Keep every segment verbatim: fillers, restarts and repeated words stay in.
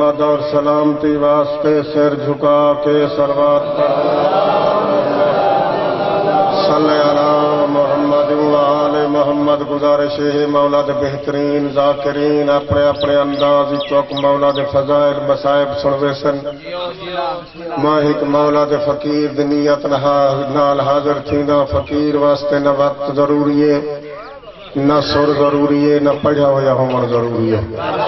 محمد اور سلامتی واسطے سر جھکا کے سلوات صلی علی محمد وآل محمد. گزارش ہے مولا دے بہترین ذاکرین اپنے اپنے انداز چوک مولا دے فضائل مصائب سنوے سن. ماہک مولا دے فقیر دی نیت نال حاضر تھیندا. فقیر واسطے نہ وقت ضروری ہے نہ سر ضروری ہے نہ پڑھا ہوا ہونا ضروری ہے.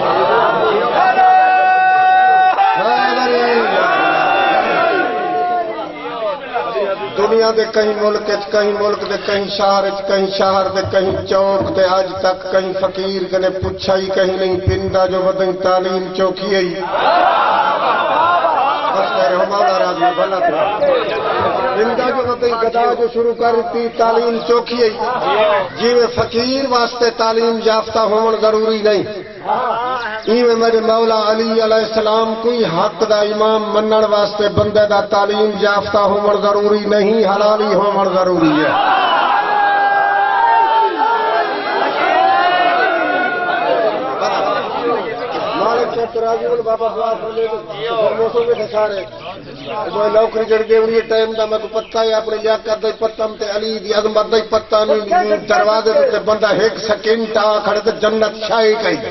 دنیا دے کہیں ملک کہیں ملک دے کہیں شہر کہیں شہر دے کہیں چوک دے آج تک کہیں فقیر کنے پوچھا ہی کہیں نہیں پنڈا جو ودن تعلیم چوکی ہے. بس کہہ رہے ہو مولا راضی بھلا پنڈا جو ودن گدا جو شروع کرتی تعلیم چوکی ہے. جی میں فقیر واسطے تعلیم یافتہ ہونا ضروری نہیں. ایویں میرے مولا علی علیہ السلام کوئی حق دا امام منن واسطے بندے دا تعلیم یافتہ ہونا ضروری نہیں حلالی ہونا ضروری ہے. بابا موسم میں سارے نوکری جڑ گئی ٹائم کا میں پتا ہے اپنے لیاقت کا پتا علی دی عظمت کا پتا نہیں. دروازے تے بندہ ایک سیکنڈ آ کھڑے تو جنت شاہی کہی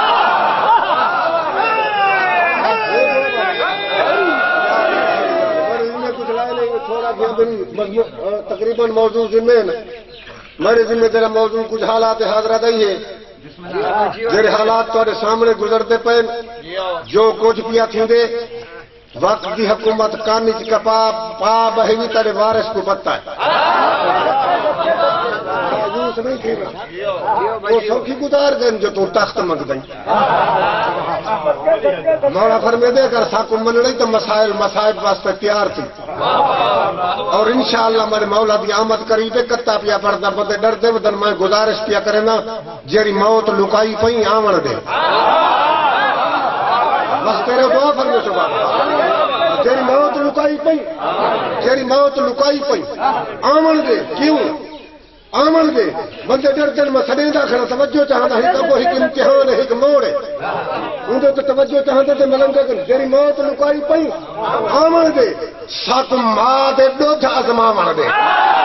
تقریباً موضوع ذمہ میرے ذمہ تیرا موضوع کچھ حالات حاضرہ ہی ہے جڑے حالات تھوڑے سامنے گزرتے پے جو کچھ پیا تھیندے وقت کی حکومت کانی چ کپا پا بہوی تیرے وارث کو پتا ہے. وہ سوکھی گزار گئے جو تو تخت منگ دیں. مولا فرمے دے کر ساکو من رہی تو مسائل مسائب واسطے تیار تھی اور انشاءاللہ میرے مولا دی آمد قریبے کتا پیا پڑتا بندے ڈر دے بدن میں گزارش پیا کرے نا جیری موت لکائی پئی آمن دے. بس تیرے دعا فرمے صبح جیری موت لکائی پئی جیری موت لکائی پئی آمن دے. کیوں آمن دے بندے ڈر دن میں سڑے دا کھڑا توجہ چاہتا ہے کہ وہ ایک امتحان ہے ایک موڑ ہے اندر تو توجہ چاہتا ہے ملنگا کر جیری موت لکائی پئی آمن دے ساکو ماں دے دو تھا ازما من دے.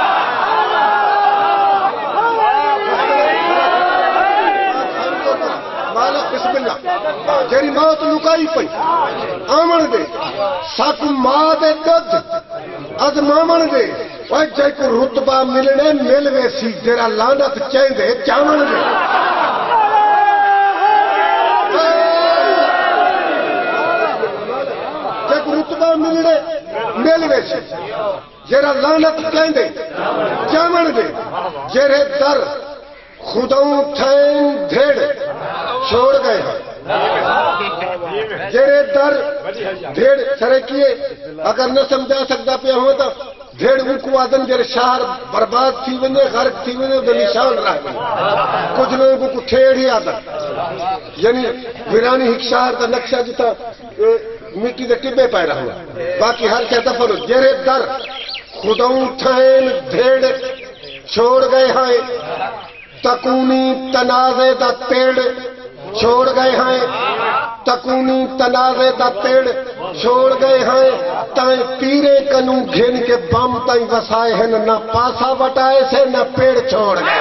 بسم اللہ جیری موت لکائی پئی آمن دے ساکو ماں دے دودھ ازما من دے. وہ جے کو رتبہ ملنے ملوے سی جیرا لانت چاہندے چاون دے. جے کو رتبہ ملنے ملوے سی جیرا لانت چاہندے چاون دے. جیرے در خداؤں تھین دھیڑ چھوڑ گئے جیرے در دھیڑ سرے کیے اگر نہ سمجھا سکتا پہ ہوں تو دھیڑ ان کو آدم جیرے شہر برباد تھی ونے غرق تھی ونے تو نشان رہ گئے. کچھ لوگوں کو ٹھیڑ ہی آدم یعنی ویرانی ایک شہر کا نقشہ جتا مٹی دے ٹبے پائے رہا باقی ہر کیا دفر جیرے در خداؤں تھین دھیڑ چھوڑ گئے ہیں تکونی تنازع دا پیڑ چھوڑ گئے ہیں تکونی تنازع دا پیڑ چھوڑ گئے ہیں تائیں تیرے کنو گھن کے بم تائیں وسائے ہیں نہ پاسا وٹائے سے نہ پیڑ چھوڑ گئے.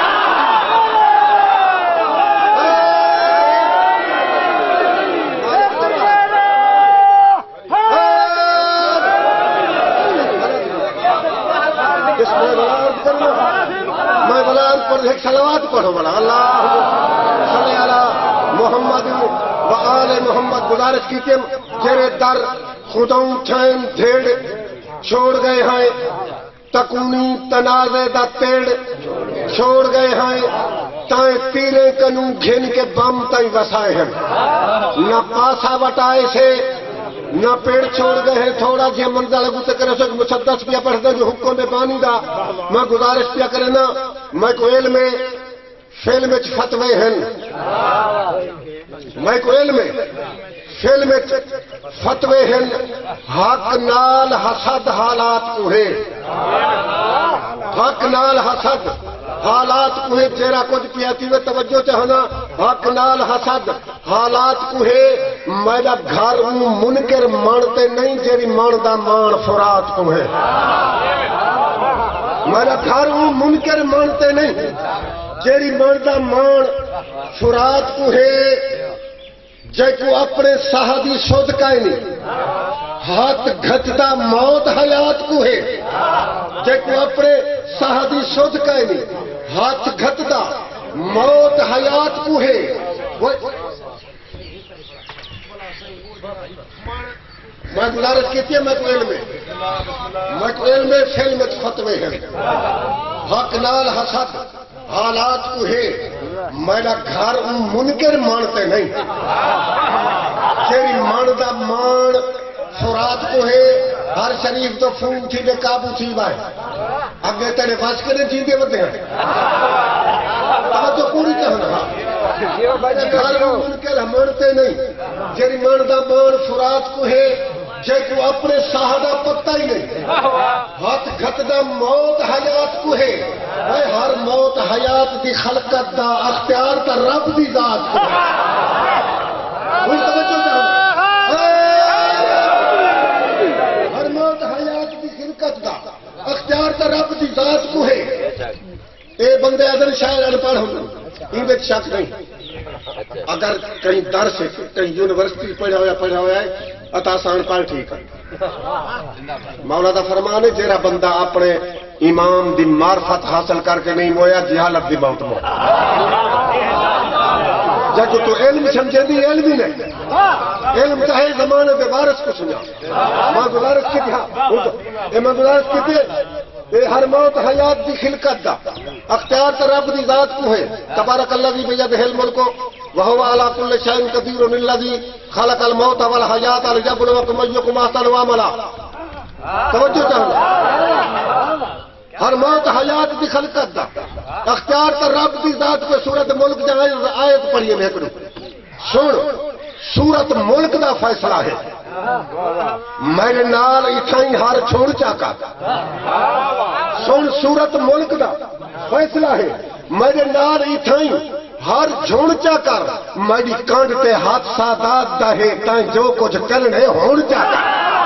میں بلال پر ایک صلوات پڑھو بڑا اللہ صلی علی محمد و آل محمد. گزارش کی کہ جیرے در خداؤں تھین دھیڑ چھوڑ گئے ہیں تکونی تنازع دا پیڑ چھوڑ گئے ہیں تائیں تیرے کنو گھن کے بم تائیں وسائے ہیں نہ پاسا وٹائے سے نہ پیڑ چھوڑ گئے ہیں. تھوڑا جی منظر لگو تو کرے سو مسدس پیا پڑھتا جو حکم میں پانی دا میں گزارش پیا کرے نا میں کو علم فعل میں فتوے ہیں میں کو علم فعل میں فتوے ہیں حق نال حسد حالات کوہے حق نال حسد حالات کوہے جیرا کچھ پیاتی ہوئے توجہ چاہنا حق نال حسد حالات کوہے میرا گھر منکر مانتے نہیں جیری ماندا مان فرات کو ہے میرا گھر منکر مانتے نہیں جیری ماندا مان فرات کو ہے جے کو اپنے صحابی سود کا نہیں ہاتھ گھٹتا موت حیات کو ہے جے کو اپنے صحابی سود کا نہیں ہاتھ گھٹتا موت حیات کو ہے میں گزارش کی تھی میں کو علم میں کو علم فلم فتوے ہیں حق نال حسد حالات کو ہے میرا گھر منکر مانتے نہیں تیری ماندا مان فرات کو ہے ہر شریف تو فون تھی بے قابو تھی بھائی اگے تیرے بس کے نہیں جیتے ہوتے ہیں تو پوری چاہنا گھر منکر مانتے نہیں تیری ماندا مان فرات کو ہے جے کو اپنے صحابہ پتہ ہی نہیں ہاتھ گھٹدا موت حیات کو ہے اے ہر موت حیات دی خلقت دا اختیار تا رب دی ذات کو ہے کوئی توجہ چاہو ہر موت حیات دی خلقت دا اختیار تا رب دی ذات کو ہے اے بندے ادھر شاید انپڑھ ہوں ان میں شک نہیں اگر کہیں درس کہیں یونیورسٹی پڑھا ہوا پڑھا ہوا ہے اتا سان پڑھ ٹھیک ہے مولا دا فرمان ہے جیڑا بندہ اپنے امام دی معرفت حاصل کر کے نہیں مویا جہالت دی موت موت جب تو علم سمجھے دی علم ہی نہیں علم چاہے زمانے کے وارث کو سنیا ماں گزارش کی تھی ماں گزارش کی تھی اے ہر موت حیات دی خلقت دا اختیار تا رب دی ذات کو ہے تبارک اللہ دی بیدہ الملک وہو علا کل شیء قدیر الذی خلق الموت والحیات لیبلوکم ایکم احسن عملا توجہ چاہنا ہر موت حیات دی خلقت دا اختیار تا رب دی ذات کو سورت ملک جہاں آیت پڑھیے میں کروں سن سورت ملک دا فیصلہ ہے میرے نال اتھائی ہر چھوڑ چاکا سن سورت ملک دا فیصلہ ہے میرے نال اتھائی ہر جھوڑ چاکر میری کانڈ تے ہاتھ سادات دا ہے تائیں جو کچھ کرنے ہون چاکر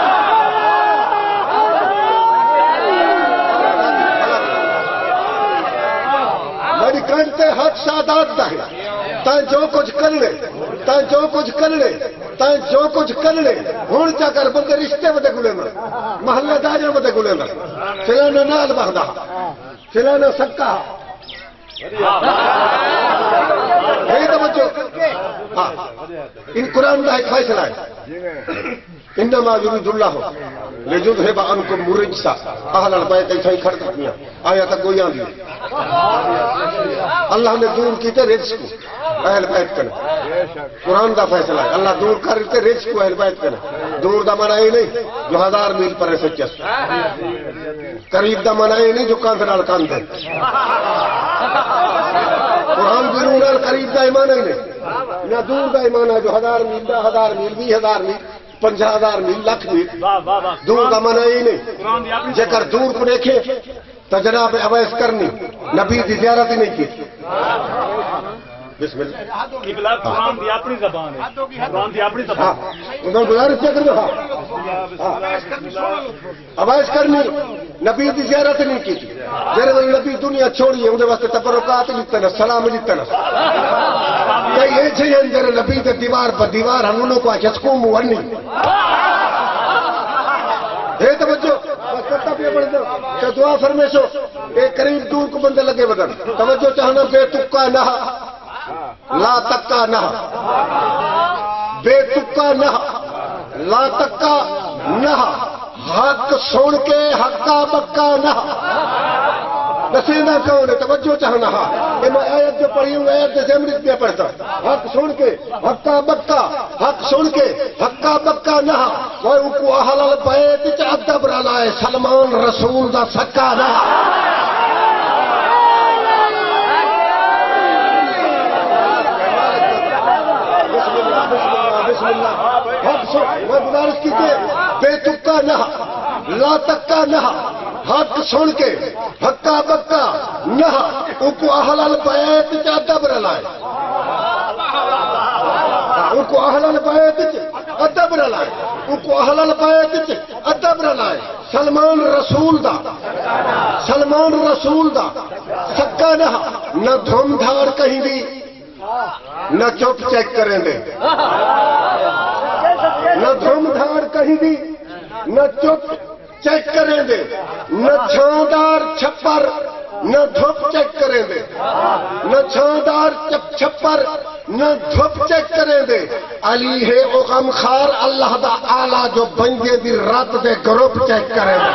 میری کانڈ تے ہاتھ سادات دا ہے تائیں جو کچھ کرنے تائیں جو کچھ کرنے تائیں جو کچھ کرنے ہون چاکر بندے رشتے بدے گلے میں محلہ داریاں بدے گلے میں فلانا نال بہدا فلانا سکا یہی توجہ ہاں ان قرآن کا ایک فیصلہ ہے انما یرید اللہ لیذھب عنکم الرجس اہل البیت ایسا ہی کھڑ کرتیاں آیا تک گویاں دی اللہ نے دور کیتے رجس کو اہل بیت کرنے قرآن کا فیصلہ ہے اللہ دور کرتے رجس کو اہل بیت کرنے دور دا منع یہ نہیں جو ہزار میل پر ایسے چس قریب دا منع یہ نہیں جو کاندھ نال کاندھ ہے قرآن بیرون نال قریب دا ایمان ہے نہیں نہ دور دا ایمان ہے جو ہزار میل دا ہزار میل بھی ہزار میل پنجہ ہزار میل لکھ میل دور دا منع یہ نہیں جے کر دور کو دیکھے تو جناب اویس کرنی نبی دی زیارت ہی نہیں کی بسم اللہ قرآن دی اپنی زبان ہے قرآن دی اپنی زبان انہوں نے گزارش کیا کرنا اویس کرنی نبی دی زیارت نہیں کی جیرے میں نبی دنیا چھوڑی ہے انہیں واسطے تبرکات لیتے نا سلام لیتے نا کئی ایچے ہیں جیرے نبی دے دیوار پر دیوار ہم انہوں کو آچسکوں موانی اے توجہ بس پتہ پہ پڑھ دو کہ دعا فرمیشو ایک قریب دور کو بندے لگے بدن توجہ چاہنا بے تکا نہ لا تکا نہ بے تکا نہ لا تکا نہ حق سن کے حقا بکا نہ نسینا کون ہے توجہ چاہنا ہے میں آیت جو پڑھی ہوں آیت جیسے امرت پہ پڑھتا حق سن کے حقا بکا حق سن کے حقا بکا نہ وہ کو اہل البیت چ ادب رلائے سلمان رسول دا سکا نہ بسم اللہ حق سن میں گزارش کی کہ بے تکا نہ لا تکا نہ حق سن کے حقا بکا نہ ان کو اہل البیت چ ادب رلائے ان کو اہل البیت ادب نہ لائے ان کو اہل البیت ادب نہ لائے سلمان رسول دا سلمان رسول دا سکا نہ نہ دھوم دھاڑ کہیں دی نہ چپ چیک کریں دے نہ دھوم دھاڑ کہیں دی نہ چپ چیک کریں دے نہ چھاندار چھپر نہ دھوپ چیک کریں دے نہ چھاندار چپ چھپر نہ دھوپ چیک کریں دے علی ہے او غم خار اللہ دا آلہ جو بنجے دی رات دے گروپ چیک کریں دے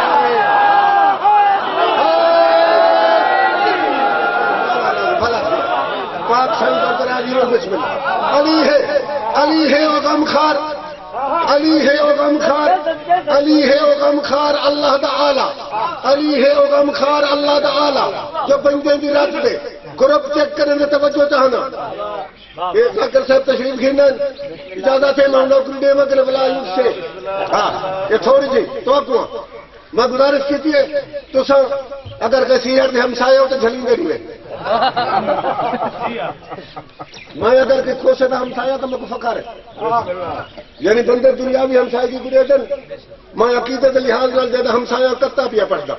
پاک سنگر دراجی رو بسم اللہ علی ہے علی ہے او غم خار علی ہے او غم خار علی ہے او غم خار اللہ دا آلہ علی ہے او غم خار اللہ دا آلہ جو بنجے دی رات دے گروپ چیک کریں دے توجہ چاہنا یہ ذاکر صاحب تشریف گھنن اجازت ہے میں نوکری دے مگر ولایت سے ہاں یہ تھوڑی جی تو اکواں میں گزارش کیتی ہے تو سا اگر کسی ہر دے ہمسائے ہو تو جھلیں دے ہوئے میں اگر کسی کو سے دا ہمسائے تو میں کو فکر ہے یعنی بندر دنیاوی ہمسائے کی گرے دن میں عقیدت لحاظ نال دے دا ہمسائے کتا پیا پڑھتا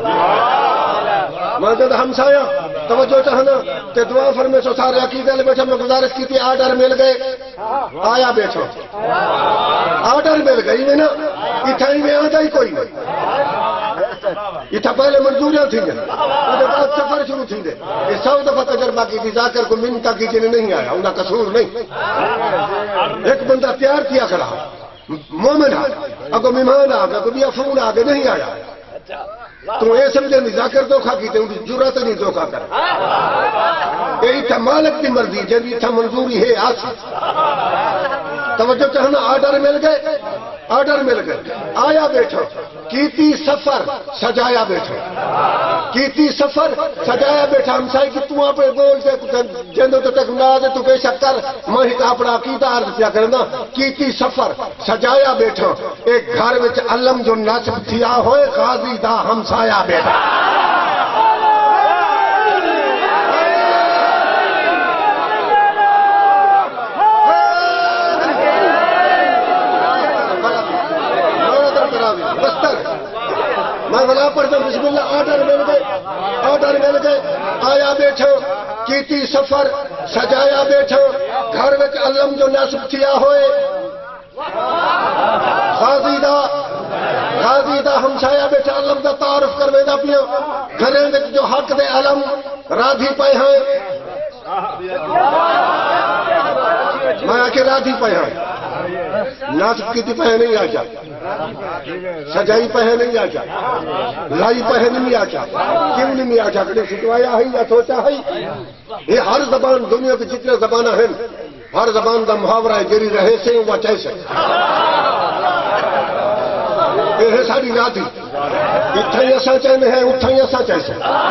میں دے دا ہمسائے توجہ چاہنا کہ دعا فرمے سو سارے عقیدے لے بیٹھا میں گزارش کی تھی آرڈر مل گئے آیا بیٹھو آرڈر مل گئی میں نا اتھائی میں آ جائی کوئی نہیں اتھا پہلے منظوریاں تھی گئے مجھے بعد سفر شروع تھی گئے یہ سو دفعہ تجربہ کی تھی ذاکر کو منتا کی جنہیں نہیں آیا انہا قصور نہیں ایک بندہ تیار کیا کھڑا مومن آ اگو مہمان آ گیا کبھی افون آ گئے نہیں آیا تو یہ سمجھے نہیں ذاکر دھوکھا کیتے ان کی جرات نہیں دھوکھا کر یہ اتھا مالک کی مرضی جب اتھا منظوری ہے آسی توجہ چاہنا آرڈر مل گئے آرڈر مل گئے آیا بیٹھو کیتی سفر سجایا بیٹھو کیتی سفر سجایا بیٹھا ہمسائے کی تو آپ بولتے جندو تو تک نہ دے تو بے شک کر میں ہی اپنا عقیدہ عرض کیا کرنا کیتی سفر سجایا بیٹھو ایک گھر وچ علم جو نصب تھیا ہوئے غازی دا ہمسایا بیٹھا میں بلا پڑھتا ہوں بسم اللہ آرڈر مل گئے آرڈر مل گئے آیا بیٹھو کیتی سفر سجایا بیٹھو گھر وچ علم جو نصب کیا ہوئے غازی دا غازی دا ہمسایا بیٹھا علم دا تعارف کروے دا پیا گھرے وچ جو حق دے علم راضی پے ہیں میں آ کے راضی پے ہیں نصب کی پہ نہیں آ جا سجائی پہ نہیں آ جا لائی پہ نہیں آ جا کیوں نہیں آ جا کڑے سٹوایا ہے یا سوچا ہے یہ ہر زبان دنیا کی جتنے زبانہ ہیں ہر زبان دا محاورہ ہے جری رہے سے وہ چیسے یہ ہے ساری راتی اتھائی ایسا چاہنے ہیں اتھائی ایسا چیسے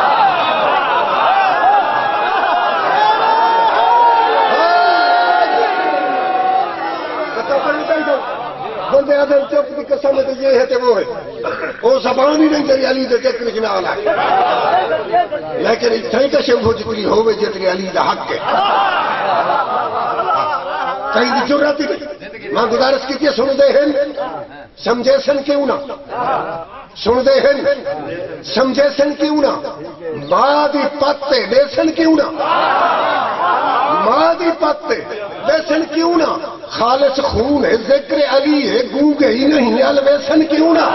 بندے آدھر چپ کی قسم ہے تو یہ ہے تو وہ ہے وہ زبان ہی نہیں تیری علی دے چک لکھنا والا ہے لیکن اتھائی کا شب ہو جتنی ہوئے جتنی علی دا حق ہے کہیں دی جرات نہیں ماں گزارش کی تھی سن دے ہیں سمجھے سن کیوں نہ سن دے ہیں سمجھے سن کیوں نہ ماں دی پتے دے سن کیوں نہ ماں دی پتے دے سن کیوں نہ خالص خون ہے ذکر علی ہے گونگے ہی نہیں الویسن کیوں نہ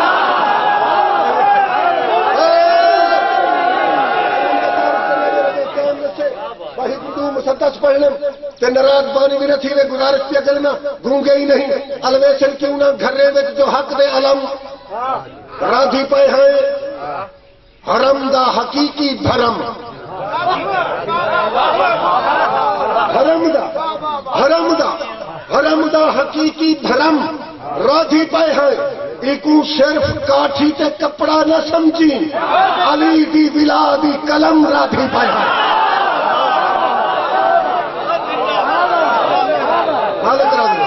بھائی گدو مسدس پڑھنم تے نراز بانی بھی رتھی میں گزارش پیا کرنا گونگے ہی نہیں الویسن کیوں نہ گھرے میں جو حق دے علم راضی پہ ہیں حرم دا حقیقی بھرم حرم دا حرم دا حرم دا حقیقی بھرم راضی پہ ہیں ایکو صرف کاٹھی تے کپڑا نہ سمجھی علی دی ولا دی قلم راضی پہ ہیں حالت راضی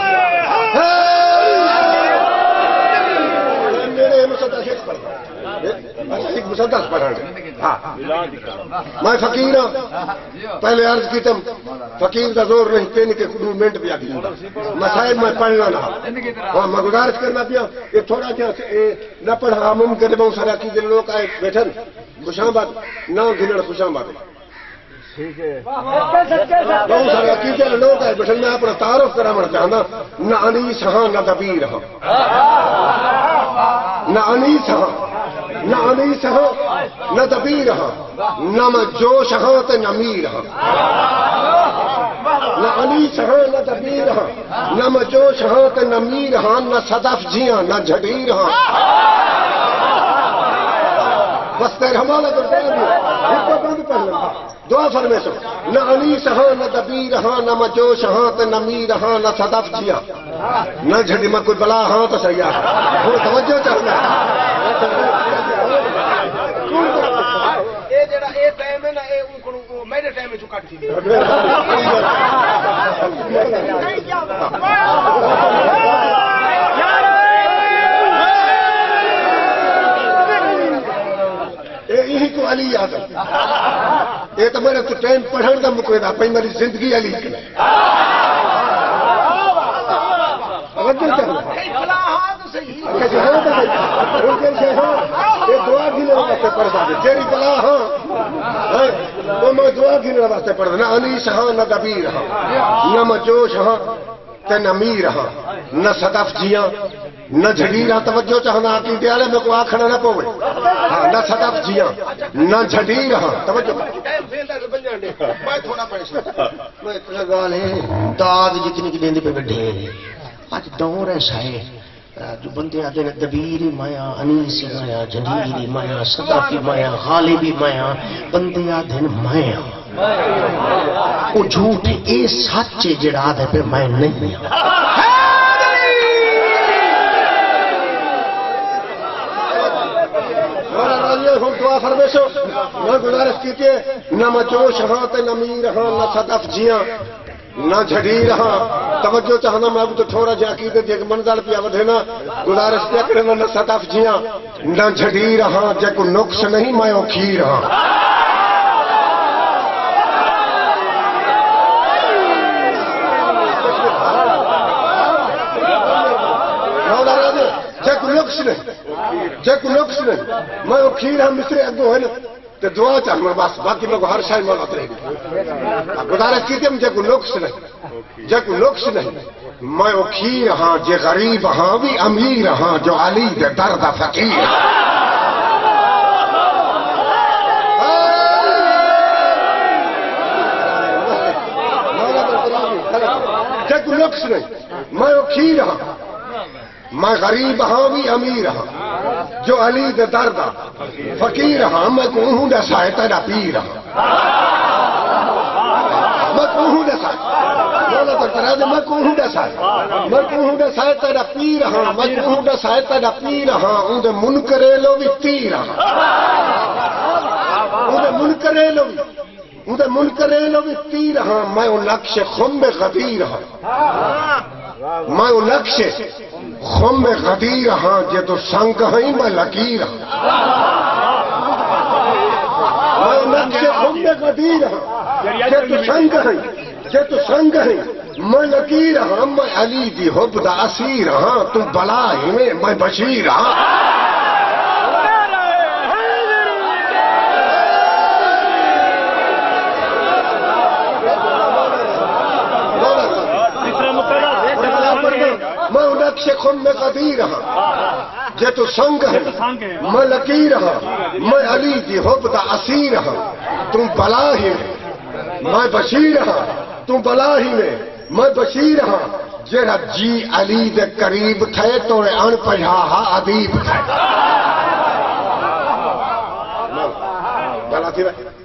میرے مسدس ایک پڑھا ایک مسدس پڑھا ہاں میں فقیر ہوں پہلے عرض کی تم فقیر کا زور نہیں تین کے دو منٹ پیا دی مسائل میں پڑھنا نہ ہاں میں گزارش کرنا پیا یہ تھوڑا جہاں نہ پڑھا ممکن ہے بہت سارا کی لوگ آئے بیٹھن خوشاں بات نہ گھنڑ خوشاں بات بہت سارے عقیدے لوگ آئے بیٹھن میں اپنا تعارف کرانا چاہنا نہ انیس ہاں نہ دبیر ہاں نہ انیس ہاں نہ انیس ہاں نہ دبیر ہاں نہ میں جوش ہاں تے نہ میر ہاں نہ انیس ہاں نہ دبیر ہاں نہ میں جوش ہاں تے نہ میر ہاں نہ صدف جیاں نہ جھڑیر ہاں بس تیر ہمارا تو کہہ دیا بند پہلے دعا فرمے سو نہ انیس ہاں نہ دبیر ہاں نہ میں جوش ہاں تے نہ میر ہاں نہ صدف جیاں نہ جھڑی میں کوئی بلا ہاں تو سیاح وہ توجہ چاہنا یہ جڑا اے ٹائم ہے نا اے اون کو میرے ٹائم وچ کٹ تھی یہی کو علی یاد ہے یہ تو میرے تو ٹائم پڑھن کا مقیدہ پہ میری زندگی علی کی دعا گھنے واسطے پڑھتا تیری بلا ہاں وہ میں دعا گھنے واسطے پڑھتا نہ انیس ہاں نہ دبیر ہاں نہ میں جوش ہاں تے نہ میر ہاں نہ صدف جیاں نہ جھڑیرا توجہ چاہنا عقیدے والے میں کو آکھنا نہ پوے ہاں نہ صدف جیاں نہ جھڑیرا توجہ میں تھوڑا پیسہ میں تے گال ہے داد جتنی کی دیندے پہ بڈھے اج دور ایسا ہے جو بندے آتے ہیں دبیری مایا انیسی مایا جھڑیری مایا صدفی مایا غالبی مایا بندے آتے ہیں مایا وہ جھوٹ اے سچ جڑا آدھے پہ میں نہیں ہوں دعا فرمیشو میں گزارش کی کہ نہ میں جوش ہاں تے نہ میر ہاں نہ صدف جیاں نہ جھڑیر ہاں توجہ چاہنا میں اب تو تھوڑا جا کی دیکھ منظر پیا ودھینا گزارش کیا کرنا نہ صدف جیاں نہ جھڑیر ہاں جے کو نقص نہیں میں کھیر ہاں جے کو نقص نہیں جے کو نقص نہیں میں وہ کھیر ہم مصرے اگو ہے نا تو دعا چاہنا بس باقی میں کو ہر شائی مولا رہے گی گزارش کی تھی جے کو نقص نہیں جے کو نقص نہیں میں وہ کھیر ہاں جے غریب ہاں بھی امیر ہاں جو علی دے درد فقیر جے کو نقص نہیں میں وہ کھیر ہاں میں غریب ہاں بھی امیر ہاں جو علی دے درد فقیر ہاں میں کہوں دے سائے تیرا پیر ہاں میں کہوں دے سائے مولا تو کرا دے میں کہوں دے سائے میں کہوں دے سائے تیرا پیر ہاں میں کہوں دے سائے تیرا پیر ہاں اون دے منکرے لو بھی تیر ہاں اون دے منکرے لو بھی اون دے منکرے لو بھی تیر ہاں میں اون نقش خم غدیر ہاں میں اون نقش خم غدیر ہاں جے تو سنگ ہیں میں لکیر ہاں میں نقش خم غدیر ہاں جے تو سنگ ہیں جے تو سنگ ہیں میں لکیر ہاں میں علی دی حب دا اسیر ہاں تو بلا ہی میں میں بشیر ہاں میں نقش خم میں قدیر ہاں جے تو سنگ ہے میں لکیر ہاں میں علی دی حب دا اسیر ہاں تم بلا ہی میں میں بشیر ہاں تم بلا ہی میں میں بشیر ہاں جیڑا جی علی دے قریب تھے تو ان پڑھا ہا ادیب تھے بلا تھی